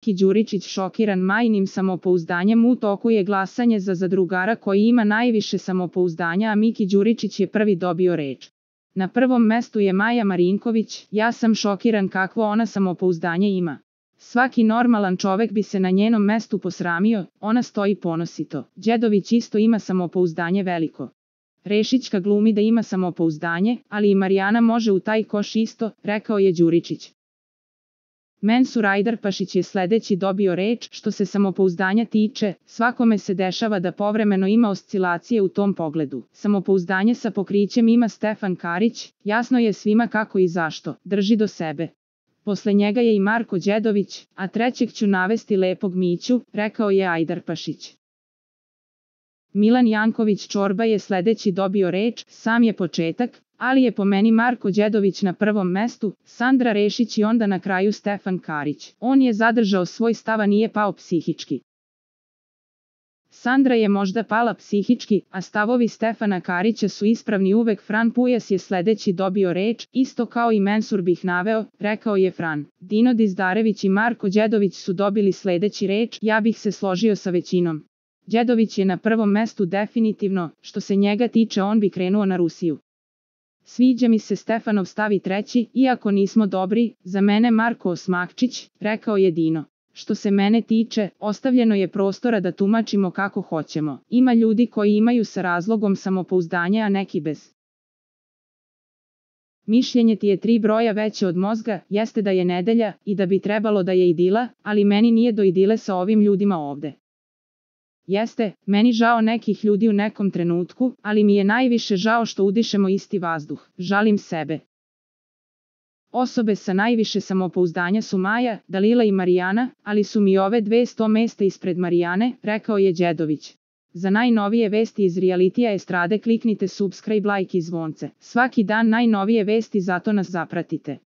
Miki Đuričić šokiran Majinim samopouzdanjem. U toku je glasanje za zadrugara koji ima najviše samopouzdanja, a Miki Đuričić je prvi dobio reč. Na prvom mestu je Maja Marinković. Ja sam šokiran kakvo ona samopouzdanje ima. Svaki normalan čovek bi se na njenom mestu posramio, ona stoji ponosito. Đedović isto ima samopouzdanje veliko. Rešićka glumi da ima samopouzdanje, ali i Marijana može u taj koš isto, rekao je Đuričić. Mensur Ajdarpašić je sledeći dobio reč. Što se samopouzdanja tiče, svakome se dešava da povremeno ima oscilacije u tom pogledu. Samopouzdanje sa pokrićem ima Stefan Karić, jasno je svima kako i zašto, drži do sebe. Posle njega je i Marko Đedović, a trećeg ću navesti lepog Miću, rekao je Ajdarpašić. Milan Janković Čorba je sledeći dobio reč. Sam je početak, ali je po meni Marko Đedović na prvom mestu, Sandra Rešić i onda na kraju Stefan Karić. On je zadržao svoj stav, a nije pao psihički. Sandra je možda pala psihički, a stavovi Stefana Karića su ispravni uvek. Fran Pujas je sledeći dobio reč. Isto kao i Mensur bih naveo, rekao je Fran. Dino Dizdarević i Marko Đedović su dobili sledeći reč. Ja bih se složio sa većinom. Đedović je na prvom mestu definitivno, što se njega tiče on bi krenuo na Rusiju. Sviđa mi se Stefanov stavi treći, iako nismo dobri, za mene Marko Osmakčić, rekao je Dino. Što se mene tiče, ostavljeno je prostora da tumačimo kako hoćemo. Ima ljudi koji imaju sa razlogom samopouzdanje, a neki bez. Mišljenje ti je 3 broja veće od mozga, jeste da je nedelja i da bi trebalo da je idila, ali meni nije do idile sa ovim ljudima ovde. Jeste, meni žao nekih ljudi u nekom trenutku, ali mi je najviše žao što udišemo isti vazduh. Žalim sebe. Osobe sa najviše samopouzdanja su Maja, Dalila i Marijana, ali su mi ove 200 mesta ispred Marijane, rekao je Đedović. Za najnovije vesti iz realitija estrade kliknite subscribe, like i zvonce. Svaki dan najnovije vesti, zato nas zapratite.